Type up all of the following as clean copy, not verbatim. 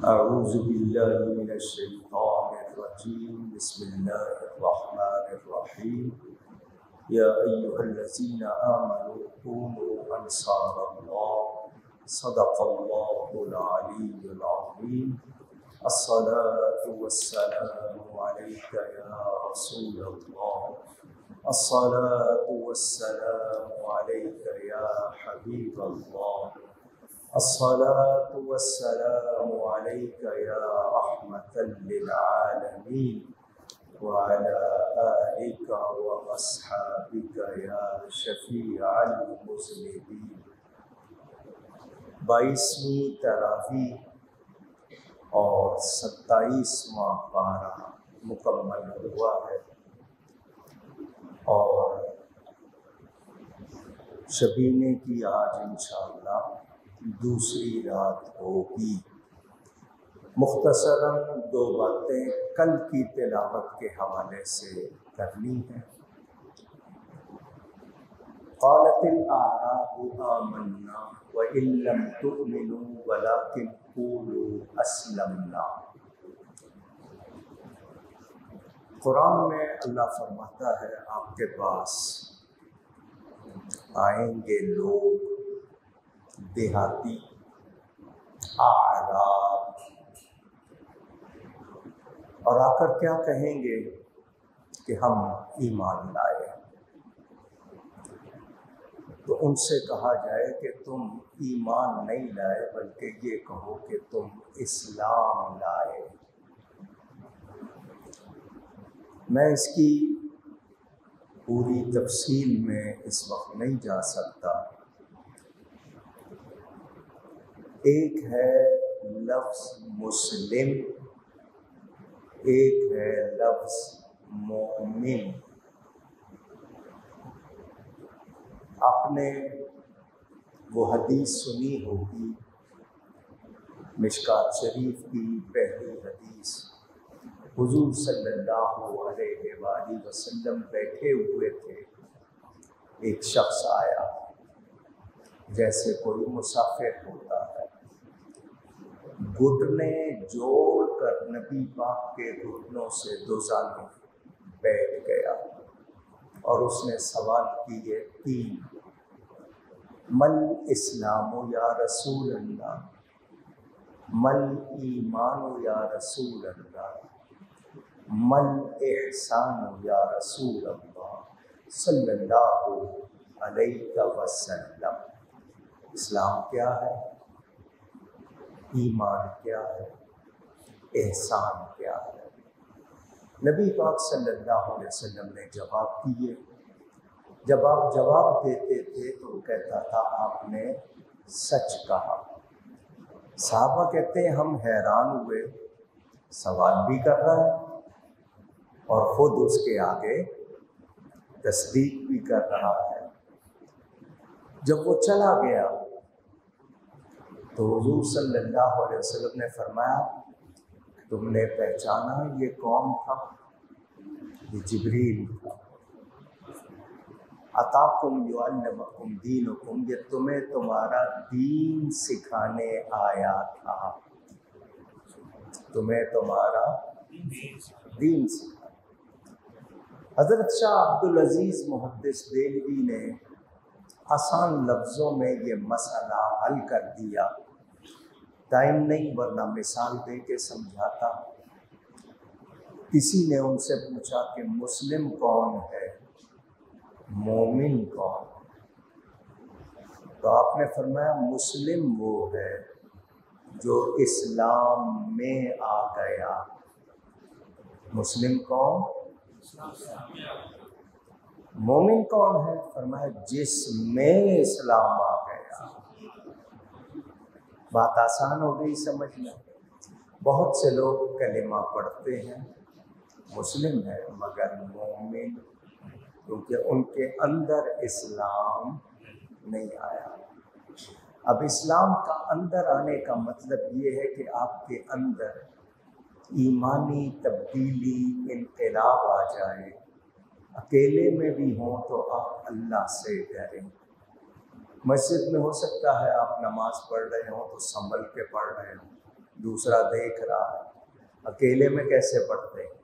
أعوذ بالله من الشيطان الرجيم بسم الله الرحمن الرحيم يا أيها الذين آمنوا كونوا أنصار الله صدق الله العلي العظيم الصلاة والسلام عليك يا رسول الله الصلاة والسلام عليك يا حبيب الله الصلاة والسلام عليك يا رحمة للعالمين وعلى آلك وأصحابك يا شفيع المذنبين۔ 22ویں تراویح اور 27واں پارہ مکمل ہوا ہے اور شبینے کی آج انشاءاللہ دوسری رات ہوگی۔ مختصراً 2 باتیں کل کی تلاوت کے حوالے سے کرنی ہیں۔ قالت الاعراب آمنا وإن لم تؤمنوا ولكن قولوا اسلمنا۔ قرآن میں اللہ فرماتا ہے آپ کے پاس آئیں گے لوگ دیہاتی اعراب اور آ کر کیا کہیں گے کہ ہم ایمان لائے، تو ان سے کہا جائے کہ تم ایمان نہیں لائے بلکہ یہ کہو کہ تم اسلام لائے۔ میں اس کی پوری تفصیل میں اس وقت نہیں جا سکتا۔ ایک ہے لفظ مسلم، ایک ہے لفظ مومن۔ آپ نے وہ حدیث سنی ہوگی، مشکات شریف کی پہلی حدیث، حضور صلی اللہ علیہ وآلہ وسلم بیٹھے ہوئے تھے، ایک شخص آیا جیسے کوئی مسافر ہوتا ہے، گھٹنے جوڑ کر نبی پاک کے گھٹنوں سے دوزانوں بیٹھ گیا اور اس نے سوال کیے 3، مل اسلام یا رسول اللہ، مل ایمان یا رسول اللہ، مل احسان یا رسول اللہ صلی اللہ علیہ وسلم۔ اسلام کیا ہے، ایمان کیا ہے، احسان کیا ہے؟ نبی پاک صلی اللہ علیہ وسلم نے جواب دیے۔ جب آپ جواب دیتے تھے تو کہتا تھا آپ نے سچ کہا۔ صحابہ کہتے ہیں ہم حیران ہوئے، سوال بھی کر رہا ہے اور خود اس کے آگے تصدیق بھی کر رہا ہے۔ جب وہ چلا گیا تو حضور صلی اللہ علیہ وسلم نے فرمایا تم نے پہچانا یہ کون تھا؟ یہ جبریل تھا۔ اتاکم یعلمکم دینکم، یہ تمہیں تمہارا دین سکھانے آیا تھا، تمہیں تمہارا دین سکھانے۔ حضرت شاہ عبدالعزیز محدث دہلوی نے آسان لفظوں میں یہ مسئلہ حل کر دیا، ٹائم نہیں ورنہ مثال دے کے سمجھاتا۔ کسی نے ان سے پوچھا کہ مسلم کون ہے، مومن کون؟ تو آپ نے فرمایا مسلم وہ ہے جو اسلام میں آ گیا۔ مسلم کون؟ مومن کون ہے؟ فرمایا جس میں اسلام آ گیا۔ بات آسان ہو گئی سمجھنا۔ بہت سے لوگ کلمہ پڑھتے ہیں، مسلم ہے مگر مومن، کیونکہ ان کے اندر اسلام نہیں آیا۔ اب اسلام کا اندر آنے کا مطلب یہ ہے کہ آپ کے اندر ایمانی تبدیلی، انقلاب آ جائے۔ اکیلے میں بھی ہوں تو آپ اللہ سے ڈریں۔ مسجد میں ہو سکتا ہے آپ نماز پڑھ رہے ہوں تو سنبھل کے پڑھ رہے ہوں، دوسرا دیکھ رہا ہے. اکیلے میں کیسے پڑھتے ہیں؟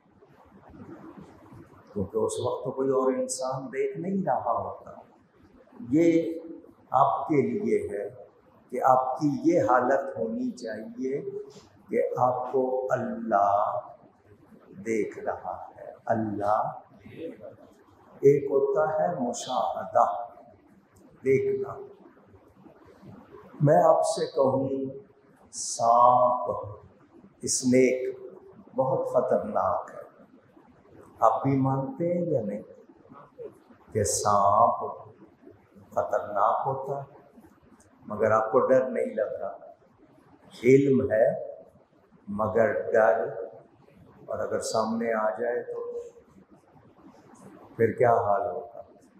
کیونکہ اس وقت تو کوئی اور انسان دیکھ نہیں رہا ہوتا. یہ آپ کے لیے ہے کہ آپ کی یہ حالت ہونی چاہیے کہ آپ کو اللہ دیکھ رہا ہے. اللہ ایک ہوتا ہے مشاہدہ، دیکھنا. میں آپ سے کہوں سانپ، اسنیک بہت خطرناک ہے. آپ بھی مانتے ہیں یا نہیں کہ سانپ خطرناک ہوتا ہے؟ مگر آپ کو ڈر نہیں لگ رہا. علم ہے مگر ڈر، اور اگر سامنے آ جائے تو پھر کیا حال ہوگا؟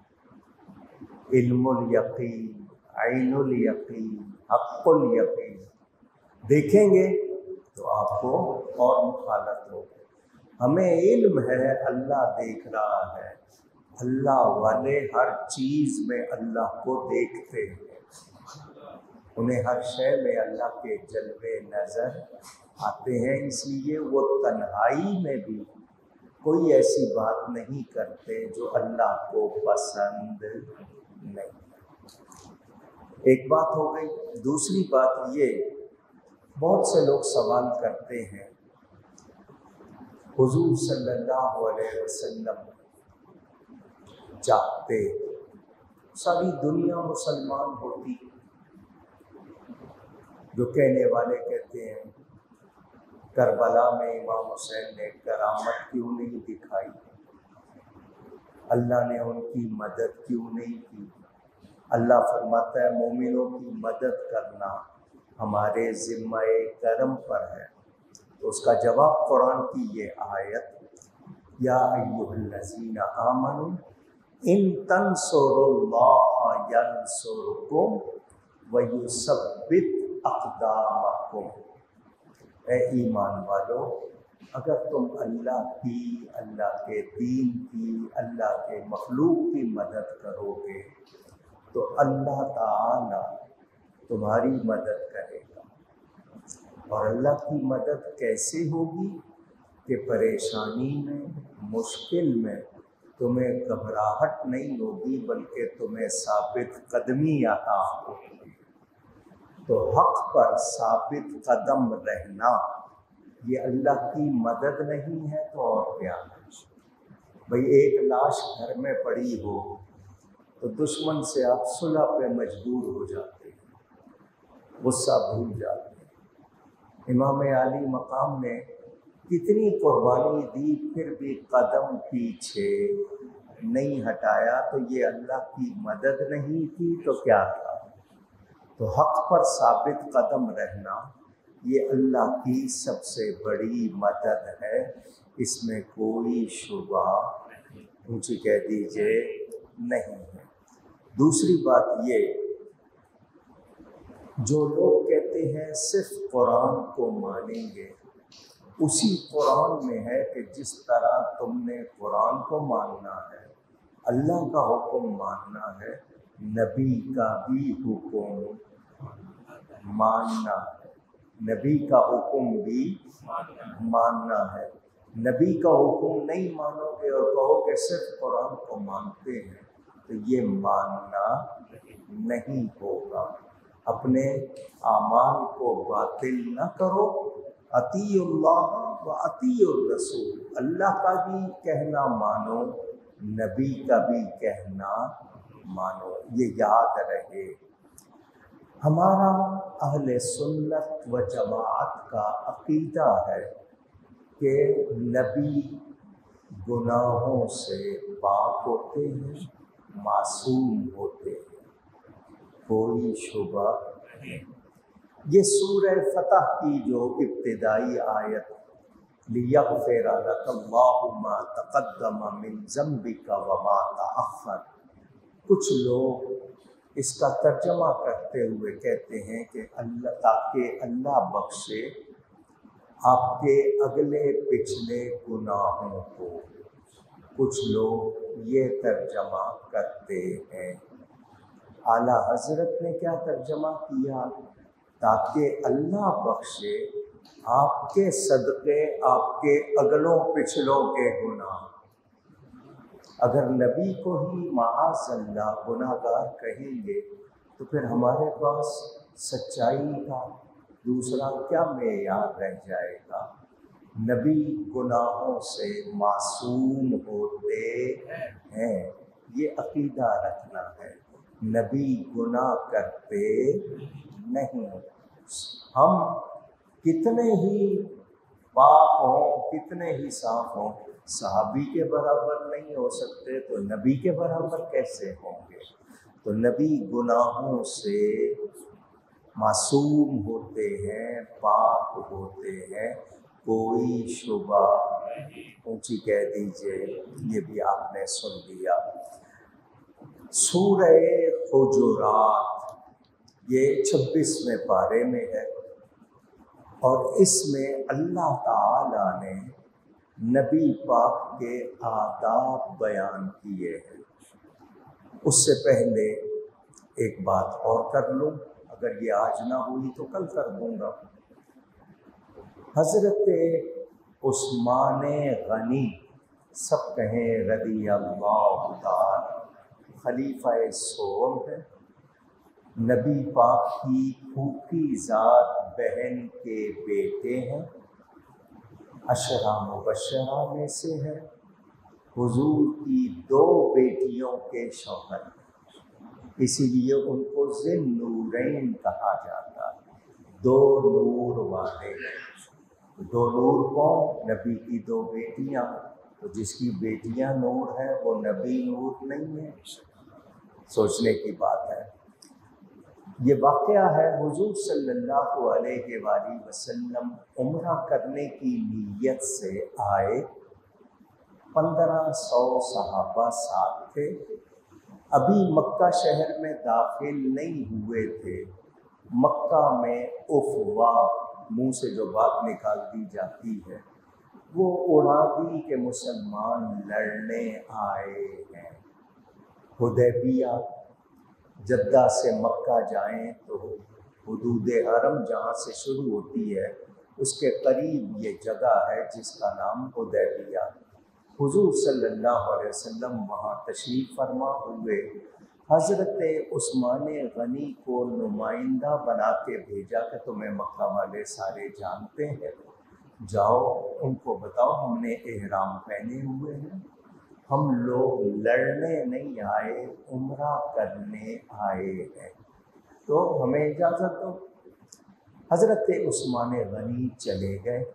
علم الیقین، عین الیقین، حق الیقین. دیکھیں گے تو آپ کو اور مخالفت ہوگی. ہمیں علم ہے اللہ دیکھ رہا ہے. اللہ والے ہر چیز میں اللہ کو دیکھتے ہیں، انہیں ہر شے میں اللہ کے جلوے نظر آتے ہیں. اس لیے وہ تنہائی میں بھی کوئی ایسی بات نہیں کرتے جو اللہ کو پسند نہیں. ایک بات ہو گئی. دوسری بات یہ، بہت سے لوگ سوال کرتے ہیں حضور صلی اللہ علیہ وسلم چاہتے ساری دنیا مسلمان ہوتی. جو کہنے والے کہتے ہیں کربلا میں امام حسین نے کرامت کیوں نہیں دکھائی، اللہ نے ان کی مدد کیوں نہیں کی. اللہ فرماتا ہے مومنوں کی مدد کرنا ہمارے ذمہ کرم پر ہے. تو اس کا جواب قرآن کی یہ آیت، یا ایھا الذین آمنوا ان تنصروا اللہ ینصرکم ویثبت اقدامکم. اے ایمان والو، اگر تم اللہ کی، اللہ کے دین کی، اللہ کے مخلوق کی مدد کرو گے تو اللہ تعالی تمہاری مدد کرے گا. اور اللہ کی مدد کیسے ہوگی کہ پریشانی میں، مشکل میں تمہیں گھبراہٹ نہیں ہوگی بلکہ تمہیں ثابت قدمی عطا ہوگی. تو حق پر ثابت قدم رہنا یہ اللہ کی مدد نہیں ہے تو اور کیا ہے؟ بھئی ایک لاش گھر میں پڑی ہو تو دشمن سے آپ صلح پہ مجبور ہو جاتے ہیں، غصہ بھول جاتے ہیں. امام عالی مقام نے کتنی قربانی دی پھر بھی قدم پیچھے نہیں ہٹایا. تو یہ اللہ کی مدد نہیں تھی تو کیا تھا؟ تو حق پر ثابت قدم رہنا یہ اللہ کی سب سے بڑی مدد ہے، اس میں کوئی شبہ اونچی کہہ دیجئے نہیں ہے. دوسری بات یہ، جو لوگ کہتے ہیں صرف قرآن کو مانیں گے، اسی قرآن میں ہے کہ جس طرح تم نے قرآن کو ماننا ہے، اللہ کا حکم ماننا ہے، نبی کا بھی حکم ماننا ہے. نبی کا حکم بھی ماننا ہے. نبی کا حکم نہیں مانو گے اور کہو کہ صرف قرآن کو مانتے ہیں تو یہ ماننا نہیں ہوگا. اپنے اعمال کو باطل نہ کرو. اطیعوا اللہ و اطیعوا الرسول، اللہ کا بھی کہنا مانو، نبی کا بھی کہنا مانو. یہ یاد رہے. ہمارا اہل سنت و جماعت کا عقیدہ ہے کہ نبی گناہوں سے پاک ہوتے ہیں، معصوم ہوتے ہیں، کوئی شبہ نہیں. یہ سورہ فتح کی جو ابتدائی آیت لِیَغْفِرَ لَكَ اللَّهُ مَا تَقَدَّمَ مِن ذَنبِكَ وَمَا تَأَخَّرَ، کچھ لوگ اس کا ترجمہ کرتے ہوئے کہتے ہیں کہ اللہ، تاکہ اللہ بخشے آپ کے اگلے پچھلے گناہوں کو. کچھ لوگ یہ ترجمہ کرتے ہیں. اعلیٰ حضرت نے کیا ترجمہ کیا؟ تاکہ اللہ بخشے آپ کے صدقے آپ کے اگلوں پچھلوں کے گناہ۔ اگر نبی کو ہی معاذ اللہ گناہ گار کہیں گے تو پھر ہمارے پاس سچائی کا دوسرا کیا معیار رہ جائے گا؟ نبی گناہوں سے معصوم ہوتے ہیں، یہ عقیدہ رکھنا ہے۔ نبی گناہ کرتے نہیں۔ ہم کتنے ہی پاک ہوں، کتنے ہی صاف ہوں، صحابی کے برابر نہیں ہو سکتے تو نبی کے برابر کیسے ہوں گے؟ تو نبی گناہوں سے معصوم ہوتے ہیں، پاک ہوتے ہیں، کوئی شبہ اونچی کہہ دیجئے، یہ بھی آپ نے سن لیا۔ سورہ حجرات یہ 26ویں پارے میں ہے، اور اس میں اللہ تعالیٰ نے نبی پاک کے آداب بیان کیے ہیں۔ اس سے پہلے ایک بات اور کر لوں، اگر یہ آج نہ ہوئی تو کل کر دوں گا۔ حضرت عثمان غنی، سب کہیں رضی اللہ تعالی، خلیفہ سوم ہے، نبی پاک کی پھوپھی ذات بہن کے بیٹے ہیں، عشرہ مبشرہ میں سے ہے، حضور کی 2 بیٹیوں کے شوہر، اسی لیے ان کو ذی النورین کہا جاتا ہے، 2 نور والے ہیں۔ 2 نور کون؟ نبی کی 2 بیٹیاں، تو جس کی بیٹیاں نور ہیں وہ نبی نور نہیں ہے؟ سوچنے کی بات ہے۔ یہ واقعہ ہے حضور صلی اللہ علیہ وآلہ وسلم عمرہ کرنے کی نیت سے آئے، 1500 صحابہ ساتھ تھے، ابھی مکہ شہر میں داخل نہیں ہوئے تھے۔ مکہ میں افواہ، منہ سے جو بات نکال دی جاتی ہے وہ اڑا دی کہ مسلمان لڑنے آئے ہیں۔ حدیبیہ، جدہ سے مکہ جائیں تو حدود حرم جہاں سے شروع ہوتی ہے اس کے قریب یہ جگہ ہے جس کا نام حدیبیہ۔ حضور صلی اللہ علیہ وسلم وہاں تشریف فرما ہوئے، حضرت عثمان غنی کو نمائندہ بنا کے بھیجا کہ تمہیں مکہ والے سارے جانتے ہیں، جاؤ ان کو بتاؤ ہم نے احرام پہنے ہوئے ہیں، ہم لوگ لڑنے نہیں آئے، عمرہ کرنے آئے ہیں، تو ہمیں اجازت دو۔ حضرت عثمان غنی چلے گئے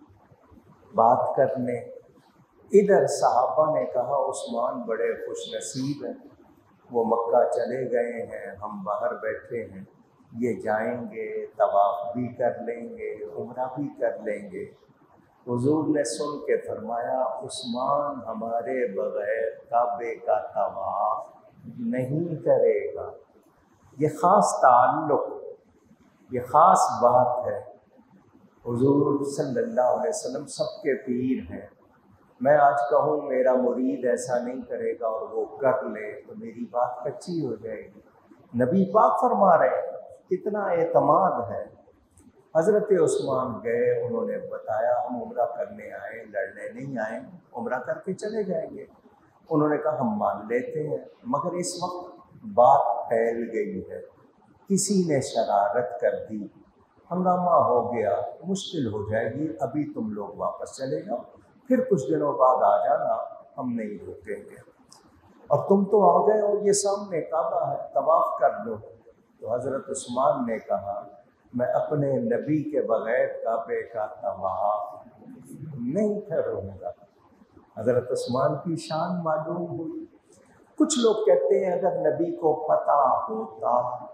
بات کرنے۔ ادھر صحابہ نے کہا عثمان بڑے خوش نصیب ہیں، وہ مکہ چلے گئے ہیں، ہم باہر بیٹھے ہیں، یہ جائیں گے طواف بھی کر لیں گے، عمرہ بھی کر لیں گے۔ حضور نے سن کے فرمایا عثمان ہمارے بغیر کعبے کا طواف نہیں کرے گا۔ یہ خاص تعلق، یہ خاص بات ہے۔ حضور صلی اللہ علیہ وسلم سب کے پیر ہیں، میں آج کہوں میرا مرید ایسا نہیں کرے گا اور وہ کر لے تو میری بات کچی ہو جائے گی۔ نبی پاک فرما رہے ہیں، کتنا اعتماد ہے۔ حضرت عثمان گئے، انہوں نے بتایا ہم عمرہ کرنے آئے، لڑنے نہیں آئے، عمرہ کر کے چلے جائیں گے۔ انہوں نے کہا ہم مان لیتے ہیں، مگر اس وقت بات پھیل گئی ہے، کسی نے شرارت کر دی، ہنگامہ ہو گیا، مشکل ہو جائے گی، ابھی تم لوگ واپس چلے جاؤ، پھر کچھ دنوں بعد آ جانا، ہم نہیں روکیں گے، اور تم تو آ گئے اور یہ سامنے کعبہ ہے، طواف کر لو۔ تو حضرت عثمان نے کہا میں اپنے نبی کے بغیر کعبے کا طواف نہیں کروں گا۔ حضرت عثمان کی شان معلوم ہوئی۔ کچھ لوگ کہتے ہیں اگر نبی کو پتہ ہوتا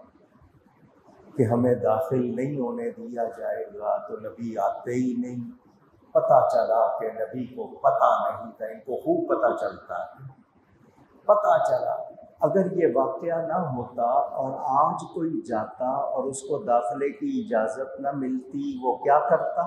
کہ ہمیں داخل نہیں ہونے دیا جائے گا تو نبی آتے ہی نہیں۔ پتہ چلا کہ نبی کو پتہ نہیں تھا، ان کو خوب پتہ چلتا ہے، پتہ چلا۔ اگر یہ واقعہ نہ ہوتا اور آج کوئی جاتا اور اس کو داخلے کی اجازت نہ ملتی، وہ کیا کرتا؟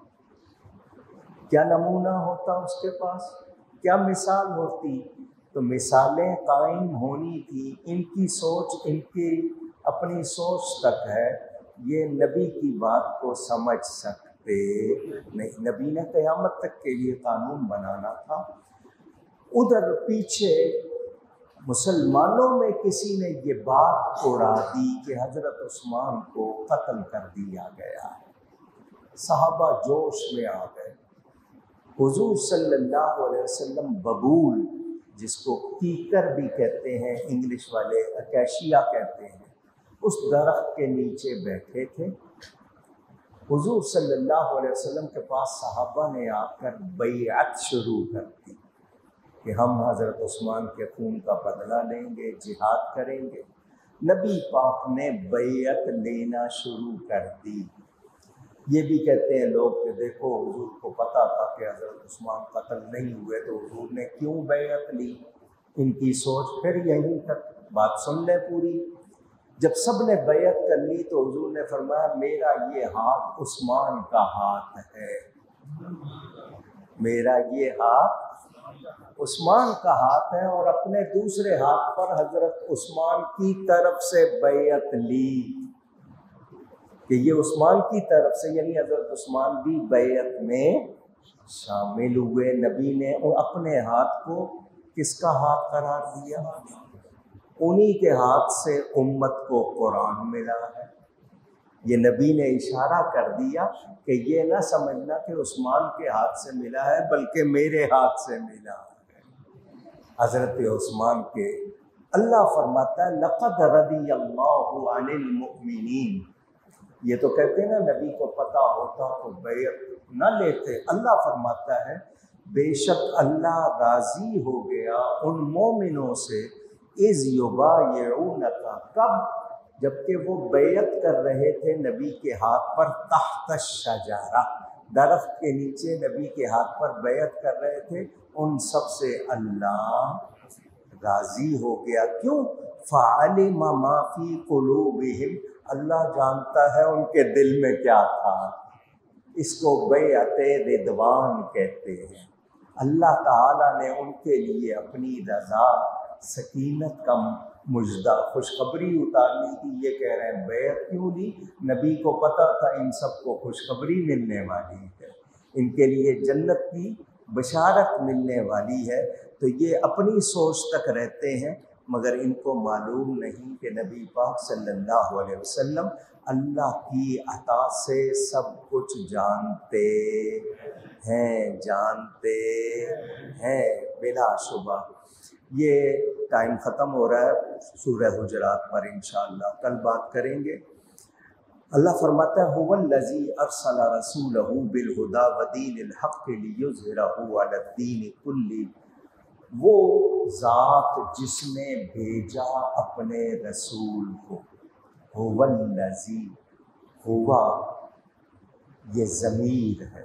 کیا نمونہ ہوتا اس کے پاس؟ کیا مثال ہوتی؟ تو مثالیں قائم ہونی تھی۔ ان کی سوچ ان کی اپنی سوچ تک ہے، یہ نبی کی بات کو سمجھ سکتے نہیں. نبی نے قیامت تک کے لیے قانون بنانا تھا. ادھر پیچھے مسلمانوں میں کسی نے یہ بات اڑا دی کہ حضرت عثمان کو قتل کر دیا گیا ہے. صحابہ جوش میں آ گئے. حضور صلی اللہ علیہ وسلم ببول، جس کو کیکر بھی کہتے ہیں انگلش والے، اکیشیا کہتے ہیں، اس درخت کے نیچے بیٹھے تھے. حضور صلی اللہ علیہ وسلم کے پاس صحابہ نے آ کر بیعت شروع کر دی کہ ہم حضرت عثمان کے خون کا بدلہ لیں گے، جہاد کریں گے. نبی پاک نے بیعت لینا شروع کر دی. یہ بھی کہتے ہیں لوگ کہ دیکھو حضور کو پتہ تھا کہ حضرت عثمان قتل نہیں ہوئے تو حضور نے کیوں بیعت لی. ان کی سوچ پھر یہیں تک. بات سن لیں پوری. جب سب نے بیعت کر لی تو حضور نے فرمایا میرا یہ ہاتھ عثمان کا ہاتھ ہے، میرا یہ ہاتھ عثمان کا ہاتھ ہے، اور اپنے دوسرے ہاتھ پر حضرت عثمان کی طرف سے بیعت لی کہ یہ عثمان کی طرف سے، یعنی حضرت عثمان بھی بیعت میں شامل ہوئے. نبی نے اپنے ہاتھ کو کس کا ہاتھ قرار دیا؟ انہی کے ہاتھ سے امت کو قرآن ملا ہے. یہ نبی نے اشارہ کر دیا کہ یہ نہ سمجھنا کہ عثمان کے ہاتھ سے ملا ہے بلکہ میرے ہاتھ سے ملا ہے. حضرت عثمان کے اللہ فرماتا ہے لقد رضی اللہ عن المؤمنین. یہ تو کہتے ہیں نا نبی کو پتہ ہوتا تو بیعت نہ لیتے. اللہ فرماتا ہے بے شک اللہ راضی ہو گیا ان مومنوں سے اذ یبایعونک، کب؟ جبکہ وہ بیعت کر رہے تھے نبی کے ہاتھ پر تحت الشجرہ، درخت کے نیچے نبی کے ہاتھ پر بیعت کر رہے تھے. ان سب سے اللہ راضی ہو گیا. کیوں؟ فعلم ما فی قلوبہم، اللہ جانتا ہے ان کے دل میں کیا تھا. اس کو بیعت رضوان کہتے ہیں. اللہ تعالیٰ نے ان کے لیے اپنی رضا، سکینت کا مژدہ، خوشخبری اتارنی تھی. یہ کہہ رہے ہیں بیعت کیوں لی؟ نبی کو پتہ تھا ان سب کو خوشخبری ملنے والی ہے، ان کے لیے جنت کی بشارت ملنے والی ہے. تو یہ اپنی سوچ تک رہتے ہیں، مگر ان کو معلوم نہیں کہ نبی پاک صلی اللہ علیہ وسلم اللہ کی عطا سے سب کچھ جانتے ہیں بلا شبہ. یہ ٹائم ختم ہو رہا ہے سورہ حجرات پر، انشاءاللہ کل بات کریں گے. اللہ فرماتا ہے هو الذی ارسل رسولہ بالہدی ودین الحق لیظہرہ علی الدین کلہ. وہ ذات جس نے بھیجا اپنے رسول کو، هو الذی، ہوا یہ ضمیر ہے،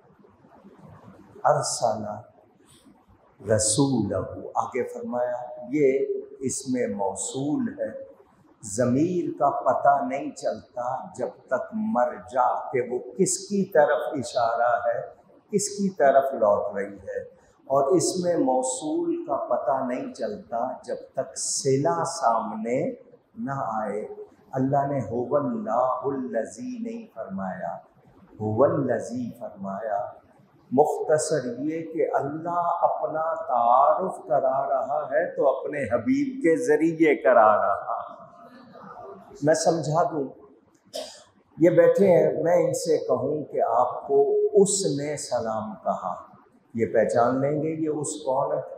ارسل رسولہ، آگے فرمایا یہ اس میں موصول ہے. ضمیر کا پتہ نہیں چلتا جب تک مرجع کہ وہ کس کی طرف اشارہ ہے، کس کی طرف لوٹ رہی ہے. اور اس میں موصول کا پتہ نہیں چلتا جب تک صلہ سامنے نہ آئے. اللہ نے هو اللہ الذی نہیں فرمایا، هو الذی فرمایا. مختصر یہ کہ اللہ اپنا تعارف کرا رہا ہے تو اپنے حبیب کے ذریعے کرا رہا. میں سمجھا دوں. یہ بیٹھے ہیں، میں ان سے کہوں کہ آپ کو اس نے سلام کہا، یہ پہچان لیں گے یہ اس کون ہے؟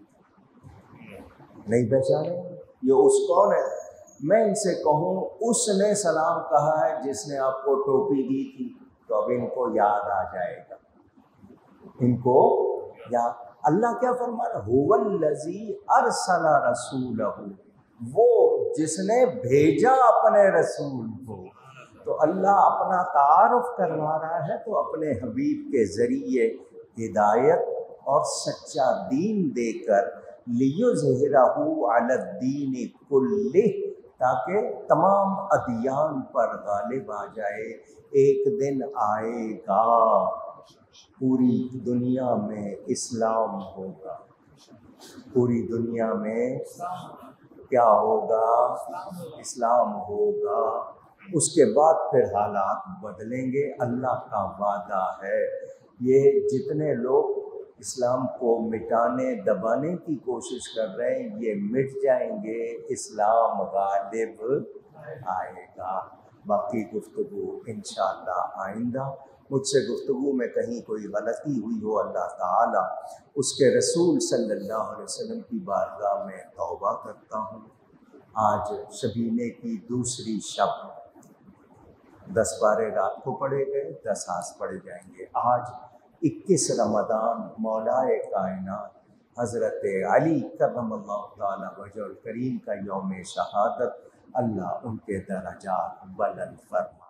نہیں پہچانیں گے یہ اس کون ہے. میں ان سے کہوں اس نے سلام کہا ہے جس نے آپ کو ٹوپی دی تھی، تو اب ان کو یاد آ جائے گا. ان کو یاد. اللہ کیا فرما رہا ہے؟ هو الذی ارسل رسولہ، وہ جس نے بھیجا اپنے رسول کو. تو اللہ اپنا تعارف کروا رہا ہے تو اپنے حبیب کے ذریعے ہدایت اور سچا دین دے کر لیظہرہ علی الدین کلہ، تاکہ تمام ادیان پر غالب آ جائے. ایک دن آئے گا پوری دنیا میں اسلام ہوگا. پوری دنیا میں کیا ہوگا؟ اسلام ہوگا. اس کے بعد پھر حالات بدلیں گے، اللہ کا وعدہ ہے۔ یہ جتنے لوگ اسلام کو مٹانے دبانے کی کوشش کر رہے ہیں یہ مٹ جائیں گے، اسلام غالب آئے گا۔ باقی گفتگو انشاءاللہ آئندہ۔ مجھ سے گفتگو میں کہیں کوئی غلطی ہوئی ہو اللہ تعالیٰ اس کے رسول صلی اللہ علیہ وسلم کی بارگاہ میں توبہ کرتا ہوں۔ آج شبینے کی دوسری شب، 10 پارے رات کو پڑھے گئے، 10 آج پڑھے جائیں گے۔ آج 21 رمضان مولائے کائنات حضرت علی کرم اللہ تعالیٰ وجہ الکریم کا یوم شہادت، اللہ ان کے درجات بلند فرمائے۔